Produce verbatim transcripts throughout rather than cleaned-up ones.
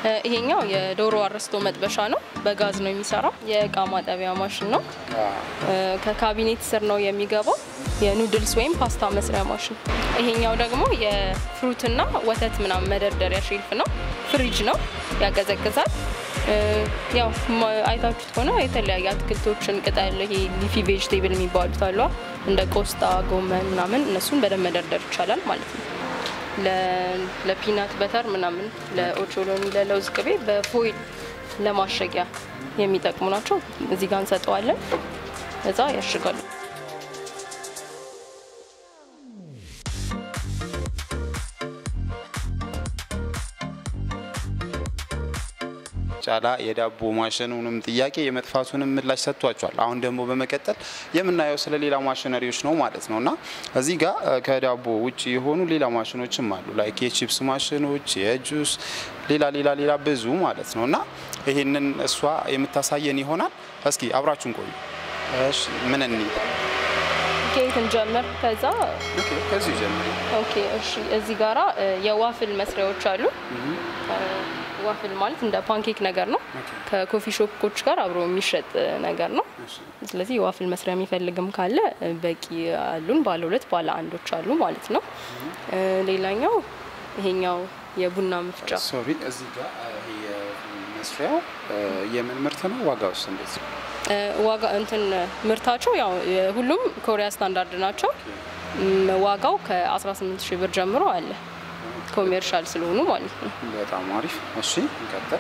ይሄኛው የዶሮ አርስቶ መጥበሻ ነው በጋዝ ነው የሚሰራው የእቃ ማጠቢያ ማሽን ነው ከካቢኔት ስር ነው የሚገባው የኑድልስ ወይም ፓስታ መስሪያ ማሽን ይሄኛው ደግሞ የፍሩትና ወተት ምናምን መደርደሪያ ሼልፍ ነው ፍሪጅ ነው ያቀዘቅዛል ያው አይታችሁት ሆነ የተለያየ አትክልቶችን ቅጠል ይሄ ሊፊ ቬጂቴብል የሚባሉት አሉ እንደ ቆስጣ ጎመን ምናምን እነሱን በደንብ መደርደር ይቻላል ማለት ነው ለፒናት በተር ምናምን ለኦቾሎኒ ለለውዝ ቅቤ በፎይል ለማሸጊያ የሚጠቅሙ ናቸው እዚህ ጋር እንሰጠዋለን እዛ ያሽጋሉ ጫላ የዳቦ ማሽኑንም ጥያቄ የመጥፋቱንም ምላሽ ሰጥቷቸዋል አሁን ደግሞ በመቀጠል የምናየው ስለሌላ ማሽነሪዎች ነው ማለት ነውና እዚህ ጋር ከዳቦ ውጪ የሆኑ ሌላ ማሽኖችም አሉ ላይክ የቺፕስ ማሽኖች የጁስ ሌላ ሌላ ሌላ ብዙ ማለት ነውና ይሄንን እሷ የምታሳየን ይሆናል እስኪ አብራችሁን ቆዩ እሺ ምን እንይ ኬክ እንጀምር ከዛ ኦኬ ከዚህ ጀምሪ ኦኬ እሺ እዚህ ጋራ የዋፍል መስሪያዎች አሉ ዋፍል ማለት እንደ ፓንኬክ ነገር ነው ከኮፊ ሾፖች ጋር አብሮ የሚሸጥ ነገር ነው ስለዚህ ዋፍል መስሪያ የሚፈልግም ካለ በቂ አሉን ባለ ሁለት ባለ አንዶች አሉ ማለት ነው ሌላኛው ይሄኛው የቡና መፍጫ ሶሪ እዚህ ጋር ይሄ መስሪያው የምን ምርት ነው ዋጋውስ እንዴት ነው ዋጋ እንትን ምርታቸው ያው ሁሉም ኮሪያ ስታንዳርድ ናቸው ዋጋው ከ18 ሺህ ብር ጀምሮ አለ ኮሜርሻል ስለሆኑ ማለት ነው በጣም አሪፍ እሺ እንቀጥል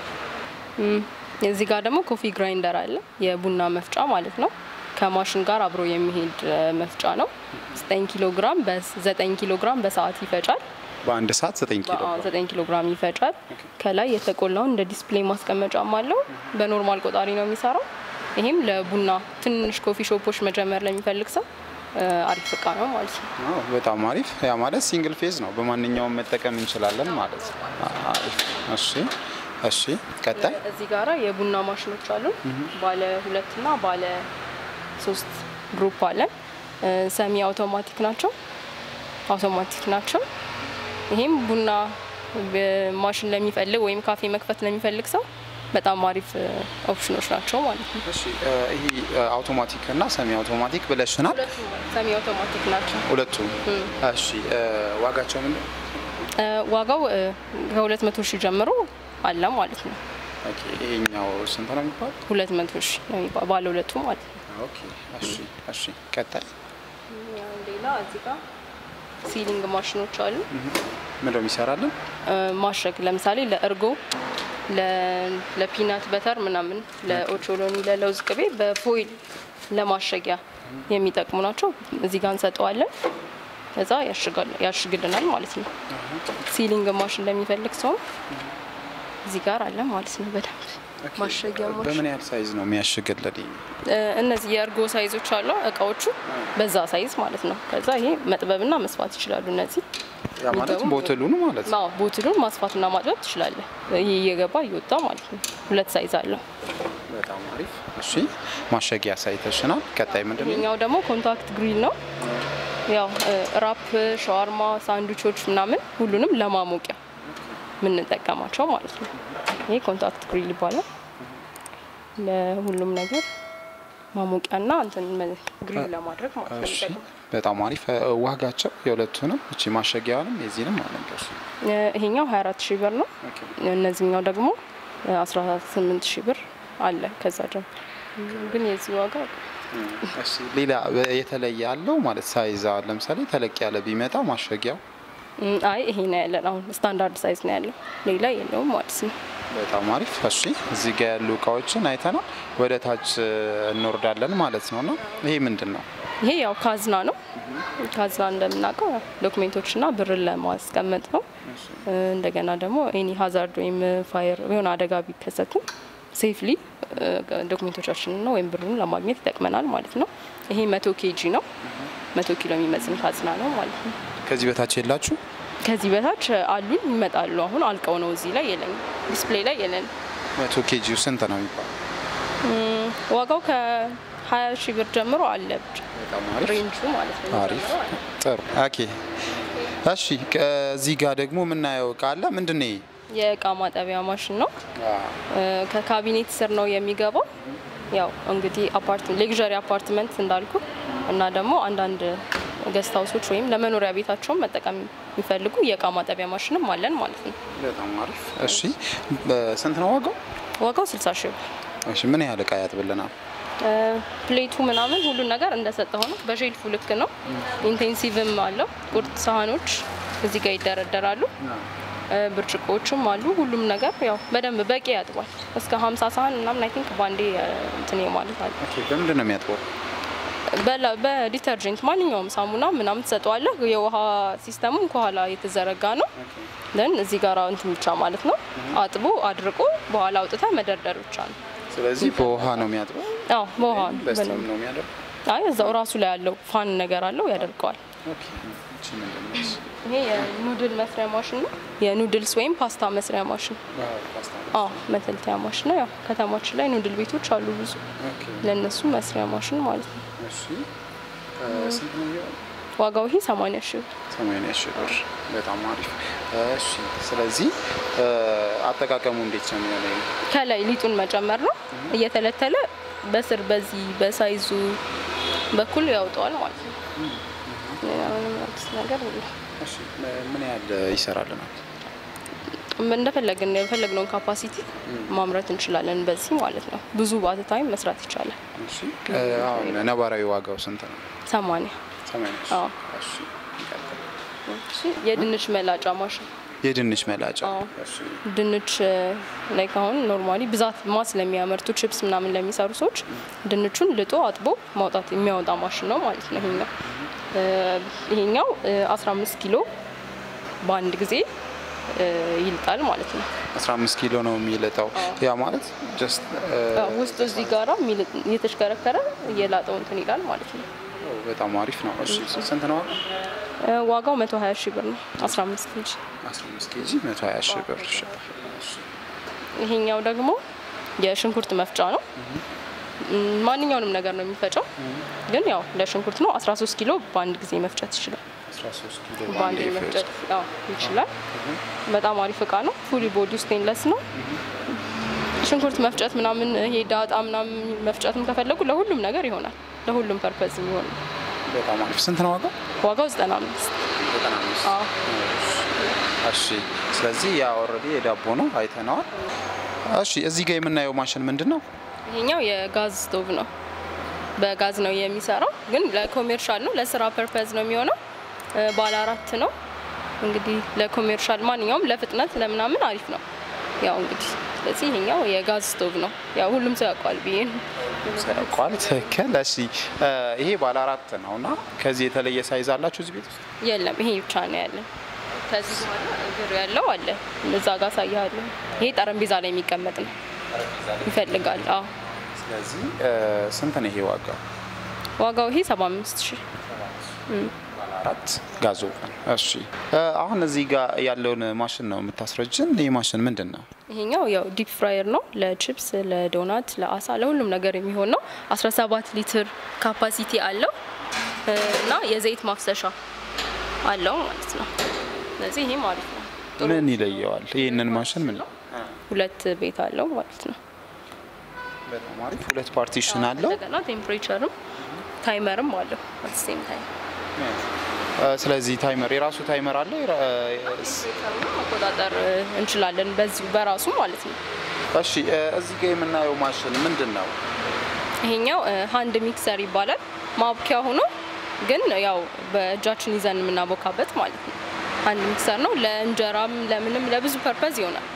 እዚህ ጋር ደግሞ ኮፊ ግራይንደር አለ የቡና መፍጫ ማለት ነው ከማሽን ጋር አብሮ የሚሄድ መፍጫ ነው ዘጠኝ ኪሎ ግራም በ9 ኪሎ ግራም በሰዓት ይፈጫል በአንድ ሰዓት ዘጠኝ ኪሎ አዎ ዘጠኝ ኪሎ ግራም ይፈጫል ከላይ የተቆላው እንደ ዲስፕሌይ ማስቀመጫም አለው በኖርማል ቆጣሪ ነው የሚሰራው ይሄም ለቡና ትንሽ ኮፊ ሾፖች መጀመር ለሚፈልግ ሰው አሪፍ እቃ ነው ማለት ነው አዎ በጣም አሪፍ ያ ማለት ሲንግል ፌዝ ነው በማንኛውም መጠቀም እንችላለን ማለት ነው አሪፍ እሺ እሺ ቀጣይ እዚህ ጋራ የቡና ማሽኖች አሉ ባለ ሁለት እና ባለ ሶስት ግሩፕ አለ ሰሚ አውቶማቲክ ናቸው አውቶማቲክ ናቸው ይሄም ቡና ማሽን ለሚፈልግ ወይም ካፌ መክፈት ለሚፈልግ ሰው በጣም አሪፍ ኦፕሽኖች ናቸው ማለት ነው እሺ ይሄ አውቶማቲክ እና ሰሚ አውቶማቲክ ብለሽናል ሰሚ አውቶማቲክ ናቸው ሁለቱም እሺ ዋጋቸው ምን ዋጋው ከ200 ሺህ ጀምሮ አለ ማለት ነው ኦኬ ይሄኛው ስንት ነው የሚባል ሁለት መቶ ሺህ ነው የሚባል ባለ ሁለቱ ማለት ነው ኦኬ እሺ እሺ ቀጣይ ያው ሌላ እዚህ ጋር ሲሊንግ ማሽኖች አሉ ምን ነው የሚሰራልን ማሸግ ለምሳሌ ለእርጎ ለፒናት በተር ምናምን ለኦቾሎኒ ለለውዝ ቅቤ በፎይል ለማሸጊያ የሚጠቅሙ ናቸው እዚህ ጋር እንሰጠዋለን እዛ ያሽጋል ያሽግልናል ማለት ነው ሲሊንግ ማሽን ለሚፈልግ ሰው እዚህ ጋር አለ ማለት ነው በደንብ ማሸጊያ ማሽን በምን ያህል ሳይዝ ነው የሚያሽግልልኝ እነዚህ የእርጎ ሳይዞች አሉ እቃዎቹ በዛ ሳይዝ ማለት ነው ከዛ ይሄ መጥበብና መስፋት ይችላሉ እነዚህ ያ ማለት ቦትሉን ማለት ነው አዎ ቦትሉን ማስፋትና ማጥበብ ትችላለህ ይሄ እየገባ ይወጣ ማለት ነው ሁለት ሳይዝ አለው በጣም አሪፍ እሺ ማሸጊያ ሳይተሽናል ቀጣይ ምንድነው ይሄኛው ደግሞ ኮንታክት ግሪል ነው ያው ራፕ ሻዋርማ ሳንድዊቾች ምናምን ሁሉንም ለማሞቂያ ምን እንጠቀማቸው ማለት ነው ይሄ ኮንታክት ግሪል ይባላል ለሁሉም ነገር ማሞቂያና እንትን ግሪል ለማድረግ ማለት ነው በጣም አሪፍ ዋጋቸው የሁለቱንም እቺ ማሸጊያውንም የዚህንም አለንከሽ ይሄኛው ሃያ አራት ሺህ ብር ነው እነዚህኛው ደግሞ አስራ ስምንት ሺህ ብር አለ ከዛ ደግሞ ግን የዚህ ዋጋ እሺ ሌላ የተለየ ያለው ማለት ሳይዝ ለምሳሌ ተለቅ ያለ ቢመጣ ማሸጊያው አይ ይሄ ነው ያለው አሁን ስታንዳርድ ሳይዝ ነው ያለው ሌላ የለውም ማለት ነው በጣም አሪፍ እሺ እዚህ ጋር ያሉ እቃዎችን አይተናል ወደ ታች እንወርዳለን ማለት ነውና ይሄ ምንድነው ይሄ ያው ካዝና ነው ካዝና እንደምናውቀው ዶክመንቶችና ብር ለማስቀመጥ ነው እንደገና ደግሞ ኤኒ ሃዛርድ ወይም ፋየር የሆነ አደጋ ቢከሰቱ ሴፍሊ ዶክመንቶቻችንን ነው ወይም ብሩን ለማግኘት ይጠቅመናል ማለት ነው ይሄ መቶ ኬጂ ነው መቶ ኪሎ የሚመዝን ካዝና ነው ማለት ነው ከዚህ በታች የላችሁ ከዚህ በታች አሉን ይመጣሉ አሁን አልቀው ነው እዚህ ላይ የለኝ ዲስፕሌይ ላይ የለን መቶ ኬጂ ስንት ነው የሚባል ዋጋው ከ20 ሺህ ብር ጀምሮ አለ በጣም አሪፍ ሬንጁ ማለት ነው አሪፍ ጥሩ ኦኬ እሺ እዚህ ጋር ደግሞ ምናየው ቃለ ምንድነው የእቃ ማጠቢያ ማሽን ነው። ከካቢኔት ስር ነው የሚገባው። ያው እንግዲህ አፓርትመንት ሌክዠሪ አፓርትመንት እንዳልኩ እና ደግሞ አንዳንድ ገስት ሃውሶች ወይም ለመኖሪያ ቤታቸው መጠቀም የሚፈልጉ የእቃ ማጠቢያ ማሽንም አለን ማለት ነው። በጣም አሪፍ። እሺ ስንት ነው ዋጋው? ዋጋው ስልሳ ሺህ ብር። እሺ ምን ያህል እቃ ያጥብልናል? ፕሌቱ ምናምን ሁሉ ነገር እንደሰጠው ነው። በሼልፉ ልክ ነው። ኢንቴንሲቭም አለው። ቁርጥ ሳህኖች እዚህ ጋር ይደረደራሉ። ብርጭቆዎችም አሉ። ሁሉም ነገር ያው በደንብ በቂ ያጥባል። እስከ ሀምሳ ሳህን ምናምን አይ ቲንክ ባንዴ እንትን ማለት አለ። ኦኬ በምንድን ነው የሚያጥበው? በላ በዲተርጀንት ማንኛውም ሳሙና ምናምን ተሰጠዋለህ። የውሃ ሲስተሙም ከኋላ የተዘረጋ ነው። ደን እዚህ ጋር እንትን ብቻ ማለት ነው። አጥቦ አድርቆ በኋላ አውጥታ መደርደር ብቻ ነው። ስለዚህ በውሃ ነው የሚያጥበው? አዎ በውሃ ነው። በስቲም ነው የሚያደርገው? አይ እዛው ራሱ ላይ ያለው ፋን ነገር አለው ያደርገዋል። ኦኬ እቺ ምንድን ነው? ይሄ የኑድል መስሪያ ማሽን ነው። የኑድልስ ወይም ፓስታ መስሪያ ማሽን። አዎ መተልተያ ማሽን ነው። ያው ከተማችን ላይ ኑድል ቤቶች አሉ ብዙ። ለነሱ መስሪያ ማሽን ማለት ነው። እሺ ስንት ነው ዋጋው? ይሄ ሰማንያ ሺህ ብር። ሰማንያ ሺህ ብር። በጣም አሪፍ። እሺ ስለዚህ አጠቃቀሙ እንዴት ነው የሚሆነው? ከላይ ሊጡን መጨመር ነው። እየተለተለ በስር በዚህ በሳይዙ በኩል ያወጣዋል ማለት ነው። ነገር እሺ ምን ያህል ይሰራልናል? እንደፈለግን የፈለግነውን ካፓሲቲ ማምረት እንችላለን በዚህ ማለት ነው። ብዙ ባተ ታይም መስራት ይቻላል። እሺ አሁን ነባራዊ ዋጋው ስንት ነው? ሰማንያ ሰማንያ። አዎ እሺ። እሺ የድንች መላጫ ማሽን። የድንች መላጫ። እሺ ድንች ላይ ካሁን ኖርማሊ ብዛት ማስ ለሚያመርቱ ቺፕስ ምናምን ለሚሰሩ ሰዎች ድንቹን ልጦ አጥቦ ማውጣት የሚያወጣ ማሽን ነው ማለት ነው ይሄኛው። ይሄኛው አስራ አምስት ኪሎ በአንድ ጊዜ ይልጣል ማለት ነው። አስራ አምስት ኪሎ ነው የሚልጣው። ያ ማለት ጀስት ውስጥ እዚህ ጋራ እየተሽከረከረ እየላጠው እንትን ይላል ማለት ነው። በጣም አሪፍ ነው። እሺ ስንት ነው ዋጋው? መቶ ሀያ ሺህ ብር ነው። አስራ አምስት ኬጂ አስራ አምስት ኬጂ መቶ ሀያ ሺህ ብር። ይሄኛው ደግሞ የሽንኩርት መፍጫ ነው። ማንኛውንም ነገር ነው የሚፈጨው፣ ግን ያው ለሽንኩርት ነው። አስራ ሶስት ኪሎ በአንድ ጊዜ መፍጨት ይችላል። አስራ ሶስት ኪሎ በአንድ ጊዜ መፍጨት ያው ይችላል። በጣም አሪፍ እቃ ነው። ፉሊ ቦዲ ስቴንለስ ነው። ሽንኩርት መፍጨት ምናምን ይሄ ዳጣ ምናምን መፍጨትም ከፈለጉ ለሁሉም ነገር ይሆናል። ለሁሉም ፐርፐዝ የሚሆን ነው። በጣም አሪፍ። ስንት ነው ዋጋው? ዋጋው ዘጠና አምስት። ዘጠና አምስት። አዎ እሺ። ስለዚህ ያ ኦልሬዲ የዳቦ ነው አይተናል። እሺ እዚህ ጋር የምናየው ማሽን ምንድነው? ይሄኛው የጋዝ ስቶቭ ነው። በጋዝ ነው የሚሰራው፣ ግን ለኮሜርሻል ነው። ለስራ ፐርፐዝ ነው የሚሆነው። ባለ አራት ነው። እንግዲህ ለኮሜርሻል ማንኛውም ለፍጥነት ለምናምን አሪፍ ነው። ያው እንግዲህ ስለዚህ ይሄኛው የጋዝ ስቶቭ ነው። ያው ሁሉም ሰው ያውቃል ብዬ ነው ያውቃል። ትክክል። እሺ ይሄ ባለ አራት ነውና ከዚህ የተለየ ሳይዝ አላችሁ እዚህ ቤት ውስጥ? የለም፣ ይሄ ብቻ ነው ያለን። ከዚህ በኋላ እግር ያለው አለ። እዛ ጋር ሳያለሁ። ይሄ ጠረጴዛ ላይ የሚቀመጥ ነው። ይፈልጋል። አዎ። ስለዚህ ስንት ነው ይሄ ዋጋው? ዋጋው ይሄ ሰባ አምስት ሺህ ባለ አራት ጋዝ ኦቨን። እሺ አሁን እዚህ ጋር ያለውን ማሽን ነው የምታስረጅን። ይሄ ማሽን ምንድን ነው? ይሄኛው ያው ዲፕ ፍራየር ነው። ለቺፕስ፣ ለዶናት፣ ለአሳ፣ ለሁሉም ነገር የሚሆን ነው። አስራ ሰባት ሊትር ካፓሲቲ አለው እና የዘይት ማፍሰሻ አለው ማለት ነው። ስለዚህ ይሄ ማለት ነው። ምን ይለየዋል ይሄንን ማሽን? ምን ሁለት ቤት አለው ማለት ነው። በጣም አሪፍ። ሁለት ፓርቲሽን አለው። እንደገና ቴምፕሬቸርም ታይመርም አለው አት ሴም ታይም። ስለዚህ ታይመር የራሱ ታይመር አለ። መቆጣጠር እንችላለን በዚህ በራሱ ማለት ነው። እሺ እዚህ ጋር የምናየው ማሽን ምንድነው? ይሄኛው ሃንድ ሚክሰር ይባላል። ማብኪያ ሆኖ ግን ያው በእጃችን ይዘን የምናቦካበት ማለት ነው። ሃንድ ሚክሰር ነው። ለእንጀራም ለምንም ለብዙ ፐርፐዝ ይሆናል።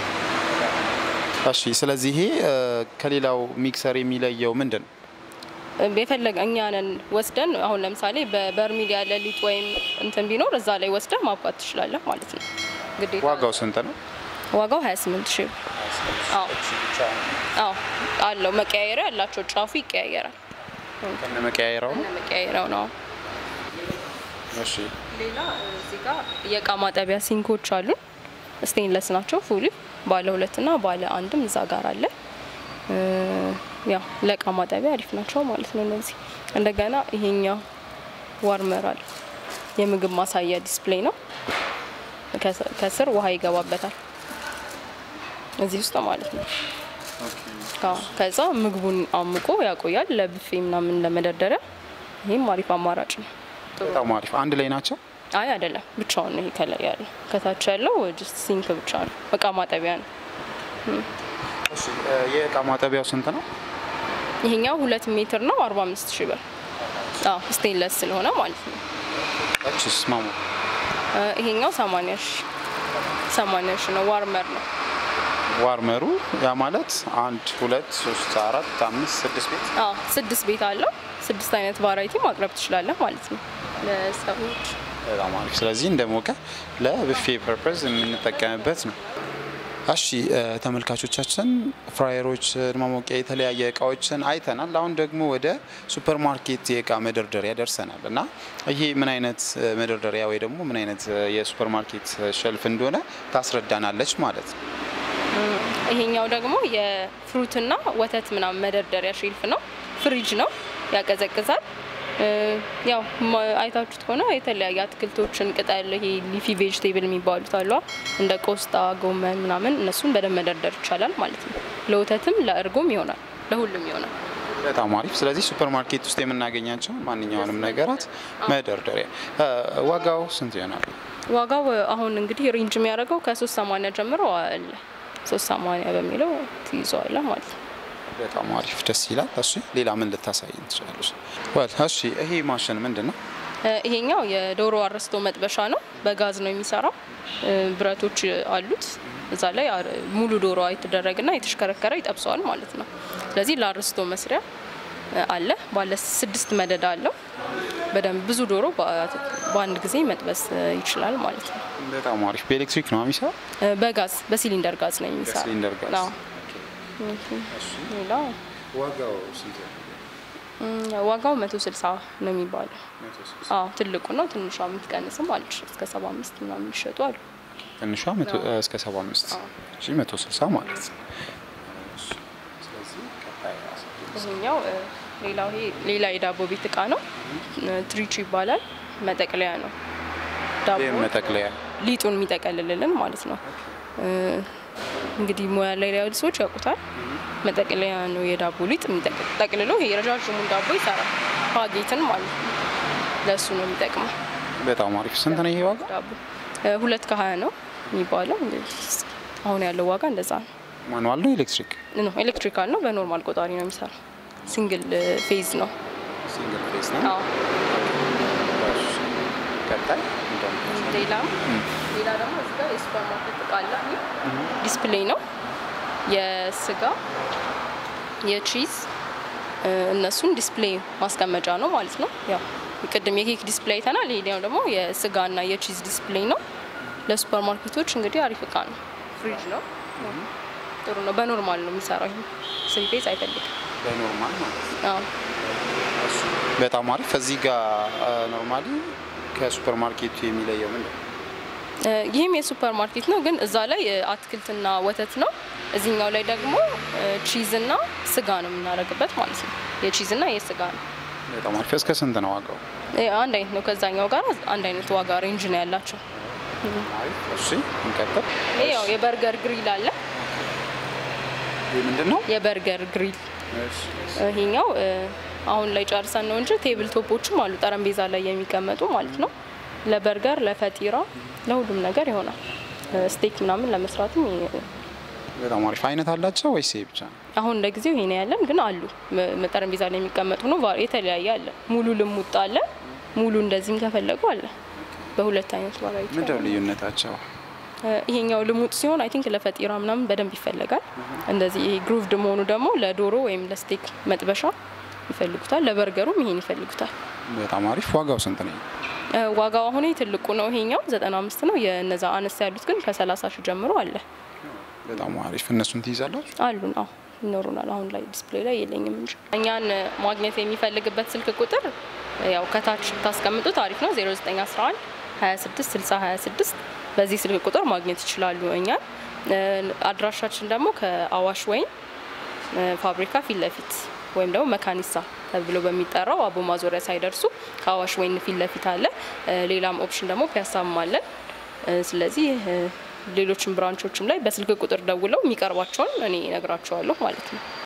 እሺ ስለዚህ ይሄ ከሌላው ሚክሰር የሚለየው ምንድነው? በፈለገ እኛንን ወስደን አሁን ለምሳሌ በበርሚል ያለ ሊጥ ወይም እንትን ቢኖር እዛ ላይ ወስደን ማብቃት ትችላለህ ማለት ነው። ግዴታ። ዋጋው ስንት ነው? ዋጋው ሀያ ስምንት ሺህ። አዎ አዎ አለው። መቀያየሪያ ያላቸው ጫፉ ይቀያየራል። ከነ መቀያየራው ከነ መቀያየራው ነው። እሺ ሌላ እዚህ ጋር የእቃ ማጠቢያ ሲንኮች አሉ። ስቴንለስ ናቸው። ፉሊ ባለ ሁለት እና ባለ አንድም እዛ ጋር አለ። ያው ለእቃ ማጠቢያ አሪፍ ናቸው ማለት ነው እነዚህ። እንደገና ይሄኛው ዋርመር አለ። የምግብ ማሳያ ዲስፕሌይ ነው። ከስር ውሃ ይገባበታል። እዚህ ውስጥ ማለት ነው። አዎ ከዛ ምግቡን አምቆ ያቆያል ለብፌ ምናምን ለመደርደሪያ። ይሄም አሪፍ አማራጭ ነው። በጣም አሪፍ። አንድ ላይ ናቸው? አይ አይደለም፣ ብቻውን ነው። ይሄ ከላይ ያለው ከታች ያለው ጀስት ሲንክ ብቻ ነው፣ እቃ ማጠቢያ ነው። እሺ የእቃ ማጠቢያው ስንት ነው? ይሄኛው ሁለት ሜትር ነው፣ አርባ አምስት ሺህ ብር። አዎ ስቴንለስ ስለሆነ ማለት ነው። እሺስ ማሙ? ይሄኛው ሰማንያ ሺህ ሰማንያ ሺህ ነው። ዋርመር ነው። ዋርመሩ ያ ማለት አንድ ሁለት ሶስት አራት አምስት ስድስት ቤት? አዎ ስድስት ቤት አለው። ስድስት አይነት ቫራይቲ ማቅረብ ትችላለህ ማለት ነው ለሰዎች። በጣም አሪፍ። ስለዚህ እንደሞቀ ለብፌ ፐርፐዝ የምንጠቀምበት ነው። እሺ ተመልካቾቻችን ፍራየሮች፣ ማሞቂያ፣ የተለያየ እቃዎችን አይተናል። አሁን ደግሞ ወደ ሱፐርማርኬት የእቃ መደርደሪያ ደርሰናል እና ይሄ ምን አይነት መደርደሪያ ወይ ደግሞ ምን አይነት የሱፐርማርኬት ሸልፍ እንደሆነ ታስረዳናለች ማለት ነው። ይሄኛው ደግሞ የፍሩትና ወተት ምናምን መደርደሪያ ሼልፍ ነው። ፍሪጅ ነው፣ ያቀዘቅዛል። ያው አይታችሁት ከሆነ የተለያየ አትክልቶችን ቅጠል፣ ይሄ ሊፊ ቬጂቴብል የሚባሉት አሉ እንደ ቆስጣ፣ ጎመን ምናምን እነሱን በደንብ መደርደር ይቻላል ማለት ነው። ለወተትም ለእርጎም ይሆናል፣ ለሁሉም ይሆናል። በጣም አሪፍ። ስለዚህ ሱፐርማርኬት ውስጥ የምናገኛቸው ማንኛውንም ነገራት መደርደሪያ። ዋጋው ስንት ይሆናል? ዋጋው አሁን እንግዲህ ሬንጅ የሚያደርገው ከሶስት ሰማንያ ጀምሮ አለ። ሶስት ሰማንያ በሚለው ትይዟለህ ማለት ነው። በጣም አሪፍ፣ ደስ ይላል። እሺ ሌላ ምን ልታሳይን ትችላለሽ? ወል እሺ ይሄ ማሽን ምንድነው? ይሄኛው የዶሮ አርስቶ መጥበሻ ነው። በጋዝ ነው የሚሰራው። ብረቶች አሉት እዛ ላይ ሙሉ ዶሮ አይተደረግና የተሽከረከረ ይጠብሰዋል ማለት ነው። ስለዚህ ለአርስቶ መስሪያ አለ። ባለ ስድስት መደዳ አለው። በደንብ ብዙ ዶሮ በአንድ ጊዜ መጥበስ ይችላል ማለት ነው። በጣም አሪፍ። በኤሌክትሪክ ነው የሚሰራው? በጋዝ በሲሊንደር ጋዝ ነው የሚሰራው። ሲሊንደር ጋዝ። አዎ። ሌላ ዋጋው ስንት ነው? ዋጋው መቶ ስልሳ ነው የሚባለው። አዎ ትልቁ ነው። ትንሿ የምትቀንስም አለች እስከ ሰባ አምስት ምናምን ይሸጡ አሉ። ትንሿ እስከ ሰባ አምስት እሺ መቶ ስልሳ ማለት ነው። ስለዚህ ቀጣይ ይሄኛው ሌላው ይሄ ሌላ የዳቦ ቤት እቃ ነው። ትሪች ይባላል። መጠቅለያ ነው። ዳቦ መጠቅለያ ሊጡን የሚጠቀልልልን ማለት ነው። እንግዲህ ሙያ ላይ ያሉ ሰዎች ያውቁታል። መጠቅለያ ነው የዳቦ ሊጥ የሚጠቅልለው። ይሄ ረጃጅሙን ዳቦ ይሰራል። ፓጌትን ማለት ነው። ለሱ ነው የሚጠቅመው። በጣም አሪፍ። ስንት ነው ይሄ ዋጋ? ዳቦ ሁለት ከሀያ ነው የሚባለው። አሁን ያለው ዋጋ እንደዛ ነው። ማኑዋል ነው ኤሌክትሪክ ነው? ኤሌክትሪካል ነው። በኖርማል ቆጣሪ ነው የሚሰራው። ሲንግል ፌዝ ነው። ሲንግል ፌዝ ነው። አዎ። ቀጣይ ሌላ ሌላ ደግሞ እዚህ ጋር የሱፐር ማርኬት እቃ አለ። ዲስፕሌይ ነው። የስጋ የቺዝ እነሱን ዲስፕሌይ ማስቀመጫ ነው ማለት ነው። ያው ቅድም የኬክ ዲስፕሌይ አይተናል። ይሄኛው ደግሞ የስጋና የቺዝ ዲስፕሌይ ነው። ለሱፐር ማርኬቶች እንግዲህ አሪፍ እቃ ነው። ፍሪጅ ነው። ጥሩ ነው። በኖርማል ነው የሚሰራው። ይሄ ስሪ ፌዝ አይፈልግም። በኖርማል ማለት ነው። አዎ በጣም አሪፍ። እዚህ ጋር ኖርማሊ ከሱፐር ማርኬቱ የሚለየው ምንድነው? ይሄም የሱፐር ማርኬት ነው፣ ግን እዛ ላይ አትክልትና ወተት ነው። እዚህኛው ላይ ደግሞ ቺዝና ስጋ ነው የምናደርግበት ማለት ነው። የቺዝና የስጋ ነው። በጣም አሪፍ። እስከ ስንት ነው ዋጋው? አንድ አይነት ነው። ከዛኛው ጋር አንድ አይነት ዋጋ ሬንጅ ነው ያላቸው። እሺ እንቀጥል። ይሄ ያው የበርገር ግሪል አለ። ይሄ ምንድነው? የበርገር ግሪል። እሺ ይሄኛው አሁን ላይ ጨርሰን ነው እንጂ ቴብል ቶፖችም አሉ ጠረጴዛ ላይ የሚቀመጡ ማለት ነው። ለበርገር፣ ለፈጢራ፣ ለሁሉም ነገር ይሆናል። ስቴክ ምናምን ለመስራትም በጣም አሪፍ። አይነት አላቸው ወይስ ይሄ ብቻ ነው? አሁን ለጊዜው ይሄ ነው ያለን፣ ግን አሉ ጠረጴዛ ላይ የሚቀመጡ ነው። የተለያየ አለ። ሙሉ ልሙጥ አለ። ሙሉ እንደዚህም ከፈለጉ አለ። በሁለት አይነት ቫራይቲ። ምንድነው ልዩነታቸው? ይሄኛው ልሙጥ ሲሆን አይ ቲንክ ለፈጢራ ምናምን በደንብ ይፈልጋል። እንደዚህ ይሄ ግሩቭድ መሆኑ ደግሞ ለዶሮ ወይም ለስቴክ መጥበሻ ይፈልጉታል። ለበርገሩም ይሄን ይፈልጉታል። በጣም አሪፍ። ዋጋው ስንት ነው? ዋጋው አሁን ትልቁ ነው ይሄኛው ዘጠና አምስት ነው። የነዛ አነስ ያሉት ግን ከሰላሳ ሺህ ጀምሮ አለ። በጣም አሪፍ። እነሱን ትይዛላችሁ? አሉን። አዎ ይኖሩናል። አሁን ላይ ዲስፕሌይ ላይ የለኝም እንጂ እኛን ማግኘት የሚፈልግበት ስልክ ቁጥር ያው ከታች ታስቀምጡት አሪፍ ነው። ዜሮ ዘጠኝ አስራ አንድ ሀያ ስድስት ስልሳ ሀያ ስድስት በዚህ ስልክ ቁጥር ማግኘት ይችላሉ። እኛን አድራሻችን ደግሞ ከአዋሽ ወይን ፋብሪካ ፊት ለፊት ወይም ደግሞ መካኒሳ ተብሎ በሚጠራው አቦ ማዞሪያ ሳይደርሱ ከአዋሽ ወይን ፊት ለፊት አለ። ሌላም ኦፕሽን ደግሞ ፒያሳም አለ። ስለዚህ ሌሎችም ብራንቾችም ላይ በስልክ ቁጥር ደውለው የሚቀርባቸውን እኔ እነግራቸዋለሁ ማለት ነው።